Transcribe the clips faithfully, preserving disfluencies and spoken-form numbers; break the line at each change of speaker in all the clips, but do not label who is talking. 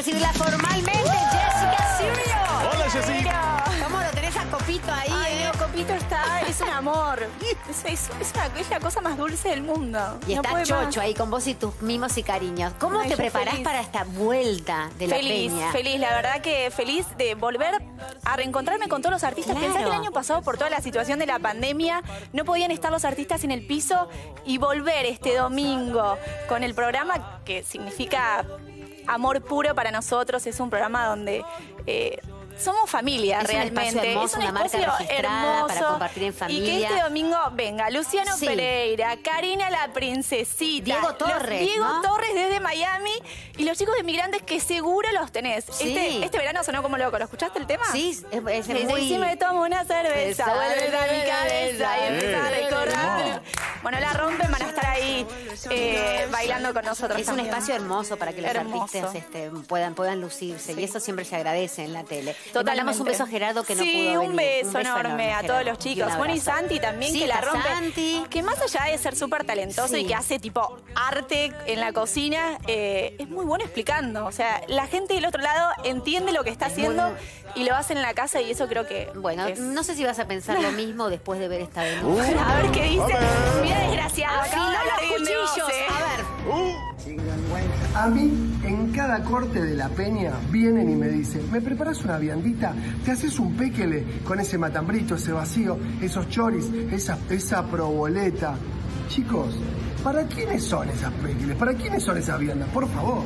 recibirla formalmente, Jessica Sirio.
Hola, Jessica.
¿Cómo lo tenés a Copito ahí?
Ay,
eh?
no, Copito está, es un amor. Es, es, es, una, es la cosa más dulce del mundo.
Y
no
está
puede
Chocho
más.
ahí con vos y tus mimos y cariños. ¿Cómo
Ay,
te
yo
preparás
feliz.
para esta vuelta de la
Feliz,
peña?
feliz, la verdad que feliz de volver a reencontrarme con todos los artistas.
Claro.
Pensá que el año pasado, por toda la situación de la pandemia, no podían estar los artistas en el piso y volver este domingo con el programa que significa amor puro para nosotros. Es un programa donde eh, somos familia,
Es un
realmente.
espacio hermoso,
es un
una marca
espacio
registrada
hermoso
para compartir en
Y que
familia.
este domingo venga Luciano
Sí.
Pereira, Karina la Princesita,
Diego
los-
Torres,
Diego
¿no?
Torres desde Miami y los chicos de Migrantes que seguro los tenés.
Sí.
Este, este verano sonó como loco. ¿Lo escuchaste el tema?
Sí, es, es
Me dice,
muy...
si me tomo una cerveza,
Esa
vuelves a mi
es la
cabeza y
cabeza.
empiezas a
Eh.
recordar. Bueno, la rompen, van a estar ahí eh, bailando con nosotros
Es un
también.
espacio hermoso para que los
Hermoso.
artistas este, puedan, puedan lucirse y eso siempre se agradece en la tele. Le mandamos un
Totalmente.
beso a Gerardo que no
sí,
pudo
un
venir.
beso enorme a todos los chicos.
un
Bueno, y
abrazo.
Santi también,
Sí,
que la
está
rompe.
Santi.
Que más allá de ser súper talentoso
Sí.
y que hace tipo arte en la cocina, eh, es muy bueno explicando. O sea, la gente del otro lado entiende lo que está haciendo y lo hace en la casa y eso creo que...
Bueno,
es-
no sé si vas a pensar lo mismo después de ver esta denuncia.
A ver qué dice.
A ver.
Mira, desgraciado. acabo de
Afiló
hablar
los
bien de vos,
cuchillos.
eh.
A ver.
A mí, en cada corte de la peña, vienen y me dicen, ¿me preparas una viandita? ¿Te haces un péquele con ese matambrito, ese vacío, esos choris, esa, esa proboleta? Chicos, ¿para quiénes son esas péqueles? ¿Para quiénes son esas viandas? Por favor.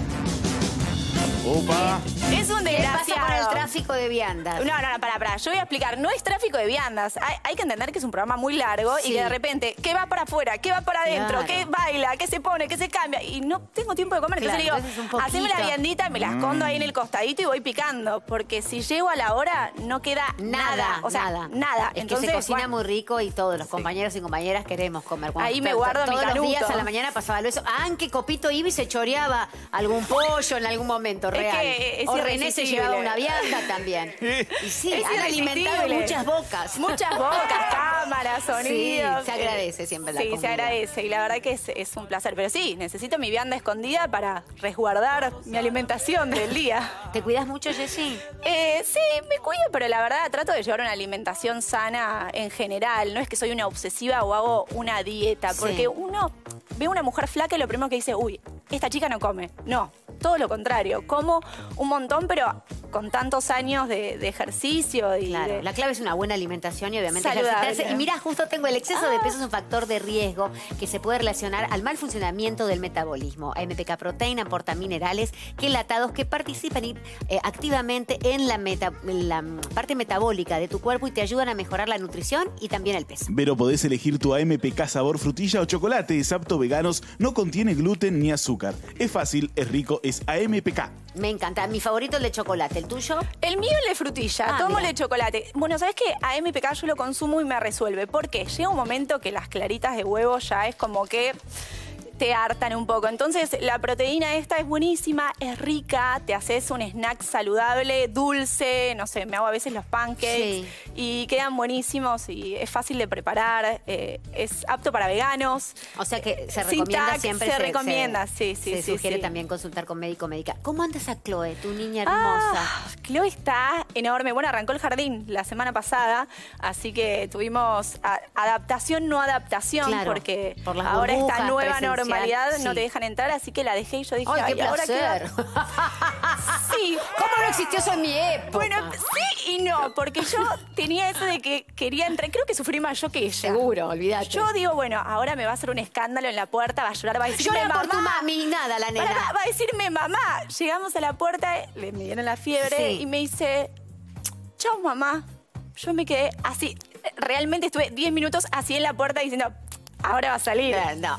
Opa.
Es un
¿Qué pasa
desgraciado.
con el tráfico de viandas?
No, no, no, pará, pará. Yo voy a explicar. No es tráfico de viandas. Hay, hay que entender que es un programa muy largo
Sí.
y que de repente, ¿qué va para afuera? ¿Qué va para adentro?
Claro.
¿Qué baila? ¿Qué se pone? ¿Qué se cambia? Y no tengo tiempo de comer.
Claro,
entonces
entonces
le
un
digo, haceme la
poquito.
viandita, me la escondo ahí en el costadito y voy picando. Porque si llego a la hora, no queda nada.
Nada,
O sea,
nada.
nada.
Es
Entonces,
que se cocina
bueno,
muy rico y todos los compañeros y compañeras queremos comer. Cuando
Ahí me
to-
guardo mi
Todos los
canuto.
días a la mañana pasaba lo eso. Ah, que Copito iba y se choreaba algún pollo en algún momento
Es
real.
que es
o René se
irresistible.
llevaba una vianda también. Y sí,
Es
han alimentado
irresistible.
muchas bocas.
Muchas bocas, cámaras, sonidos.
Sí, se agradece siempre la
Sí, se
comida.
agradece y la verdad que es, es un placer. Pero sí, necesito mi vianda escondida para resguardar mi alimentación del día.
¿Te cuidas mucho, Jessy?
Eh, sí, me cuido, pero la verdad trato de llevar una alimentación sana en general. No es que soy una obsesiva o hago una dieta, porque
Sí.
uno ve a una mujer flaca y lo primero que dice, uy, esta chica no come. No, todo lo contrario. Como un montón, pero con tantos años de, de ejercicio y
Claro,
de-
la clave es una buena alimentación y obviamente
Saludable.
ejercitarse. Y mira, justo tengo el exceso de
Ah.
peso es un factor de riesgo que se puede relacionar al mal funcionamiento del metabolismo. A M P K Proteína aporta minerales quelatados que participan eh, activamente en la, meta- en la mm, parte metabólica de tu cuerpo y te ayudan a mejorar la nutrición y también el peso.
Pero podés elegir tu A M P K sabor frutilla o chocolate. Es apto veganos, no contiene gluten ni azúcar. Es fácil, es rico, es A M P K.
Me encanta. Mi favorito es el de chocolate. ¿El tuyo?
El mío es de frutilla,
Ah,
tomo
mira.
de chocolate. Bueno, ¿sabes qué? A M P K yo lo consumo y me resuelve. ¿Por qué? Llega un momento que las claritas de huevo ya es como que te hartan un poco. Entonces, la proteína esta es buenísima, es rica, te haces un snack saludable, dulce, no sé, me hago a veces los pancakes
Sí.
y quedan buenísimos y es fácil de preparar, eh, es apto para veganos.
O sea que se
Sin
recomienda
tac,
siempre.
se recomienda, sí, sí,
Se
sí,
sugiere
sí.
también consultar con médico o médica. ¿Cómo andas a Chloe, tu niña hermosa?
Ah, Chloe está enorme. Bueno, arrancó el jardín la semana pasada, así que tuvimos a- adaptación, no adaptación,
Claro,
porque
por las
ahora esta
burbujas,
nueva
presencial,
normalidad no
sí.
te dejan entrar, así que la dejé y yo dije,
¡Ay, qué
¿ahora
placer!
va? Sí.
¿Cómo no existió eso en mi época?
Bueno, sí y no, porque yo tenía eso de que quería entrar, creo que sufrí más yo que ella.
Seguro, olvídate.
Yo digo, bueno, ahora me va a hacer un escándalo en la puerta, va a llorar, va a decirme
Llora
mamá.
por tu mami, nada, la nena.
Pará, va a decirme mamá. Llegamos a la puerta, le me dieron la fiebre
Sí.
y me dice, chau mamá. Yo me quedé así, realmente estuve diez minutos así en la puerta diciendo, ahora va a salir.
Eh, No.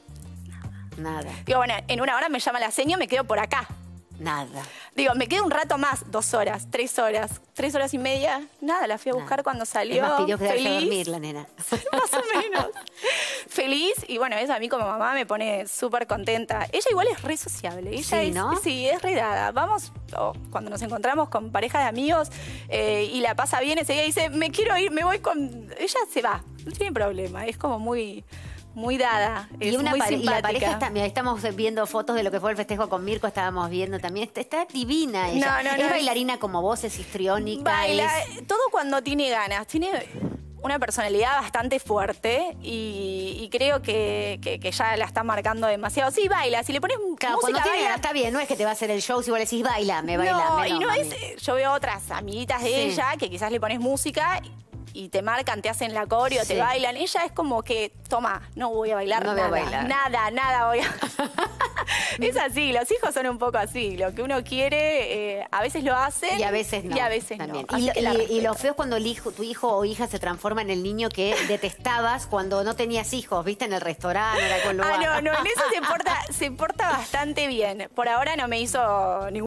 Nada,
Digo, bueno, en una hora me llama la seño, me quedo por acá.
nada.
Digo, me quedo un rato más, dos horas, tres horas, tres horas y media. Nada, la fui a buscar
Nada.
cuando salió.
Es más, pidió quedarse a
feliz.
dormir la nena.
Más o menos. Feliz y bueno, eso a mí como mamá me pone súper contenta. Ella igual es re sociable. Ella
Sí,
es,
¿no?
Sí, es re dada. Vamos, oh, cuando nos encontramos con pareja de amigos eh, y la pasa bien, ese día dice, me quiero ir, me voy con... Ella se va, no tiene problema, es como muy... muy dada. Es
y, una
muy
pare- y
simpática.
la pareja está, mira, estamos viendo fotos de lo que fue el festejo con Mirko, estábamos viendo también, está, está divina ella.
No, no,
es
no,
bailarina como vos, es histriónica.
Baila,
es-
todo cuando tiene ganas. Tiene una personalidad bastante fuerte y, y creo que, que, que ya la está marcando demasiado. Sí, baila. Si le pones
Claro,
música,
cuando tiene
baila.
ganas, está bien, no es que te va a hacer el show si vos le decís baila, me baila.
No,
me
y no
mami.
es... Yo veo otras amiguitas de
Sí.
ella que quizás le pones música y te marcan, te hacen la coreo,
Sí.
te bailan. Ella es como que, toma, no voy a bailar
No voy a
nada.
bailar.
Nada, nada voy a... Es así, los hijos son un poco así. Lo que uno quiere, eh, a veces lo hacen.
Y a veces no.
Y a veces
también.
no.
Y,
Así que la
y- y
respeto.
lo feo es cuando el hijo, tu hijo o hija se transforma en el niño que detestabas cuando no tenías hijos, viste, en el restaurante, en algún lugar.
Ah, no, no, en eso se porta, se porta bastante bien. Por ahora no me hizo ningún